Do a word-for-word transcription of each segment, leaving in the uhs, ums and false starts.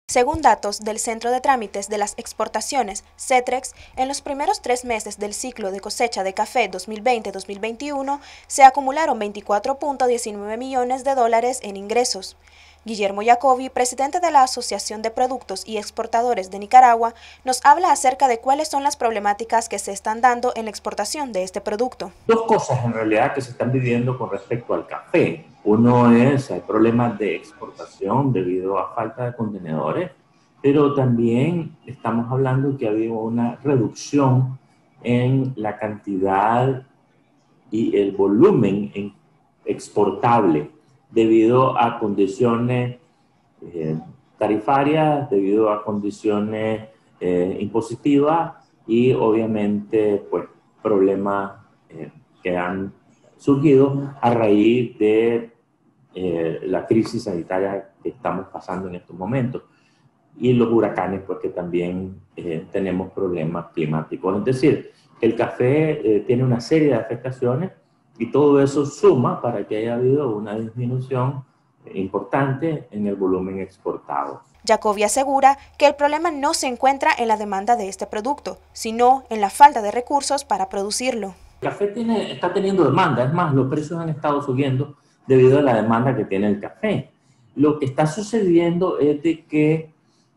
Según datos del Centro de Trámites de las Exportaciones, CETREX, en los primeros tres meses del ciclo de cosecha de café dos mil veinte dos mil veintiuno se acumularon veinticuatro punto diecinueve millones de dólares en ingresos. Guillermo Jacobi, presidente de la Asociación de Productos y Exportadores de Nicaragua, nos habla acerca de cuáles son las problemáticas que se están dando en la exportación de este producto. Dos cosas en realidad que se están viviendo con respecto al café. Uno es, hay problemas de exportación debido a falta de contenedores, pero también estamos hablando que ha habido una reducción en la cantidad y el volumen exportable debido a condiciones eh, tarifarias, debido a condiciones eh, impositivas y obviamente pues problemas eh, que han surgido a raíz de eh, la crisis sanitaria que estamos pasando en estos momentos y los huracanes, porque también eh, tenemos problemas climáticos. Es decir, el café eh, tiene una serie de afectaciones y todo eso suma para que haya habido una disminución importante en el volumen exportado. Jacobi asegura que el problema no se encuentra en la demanda de este producto, sino en la falta de recursos para producirlo. El café tiene, está teniendo demanda, es más, los precios han estado subiendo debido a la demanda que tiene el café. Lo que está sucediendo es de que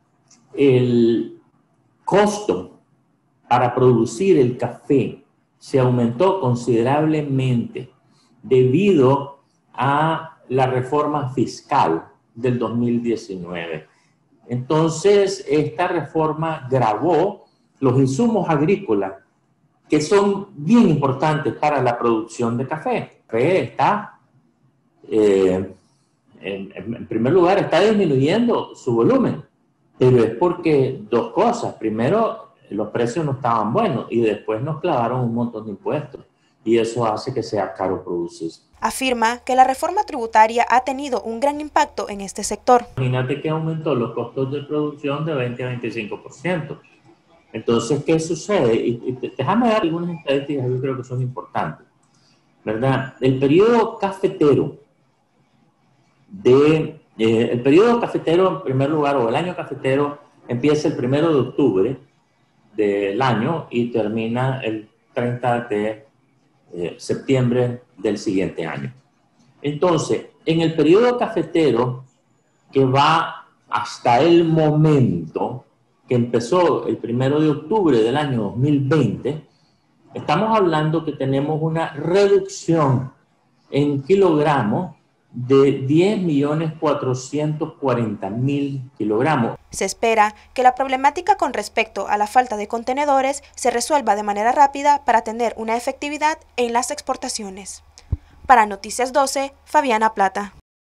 el costo para producir el café se aumentó considerablemente debido a la reforma fiscal del dos mil diecinueve. Entonces, esta reforma gravó los insumos agrícolas que son bien importantes para la producción de café. El café está, eh, en, en primer lugar, está disminuyendo su volumen, pero es porque dos cosas. Primero, los precios no estaban buenos y después nos clavaron un montón de impuestos y eso hace que sea caro producir. Afirma que la reforma tributaria ha tenido un gran impacto en este sector. Imagínate que aumentó los costos de producción de veinte a veinticinco por ciento. Entonces, ¿qué sucede? Y, y déjame dar algunas estadísticas que yo creo que son importantes, ¿verdad? El periodo cafetero, de, eh, el periodo cafetero en primer lugar, o el año cafetero, empieza el primero de octubre del año y termina el treinta de eh, septiembre del siguiente año. Entonces, en el periodo cafetero que va hasta el momento que empezó el primero de octubre del año dos mil veinte, estamos hablando que tenemos una reducción en kilogramos de diez millones cuatrocientos cuarenta mil kilogramos. Se espera que la problemática con respecto a la falta de contenedores se resuelva de manera rápida para tener una efectividad en las exportaciones. Para Noticias doce, Fabiana Plata.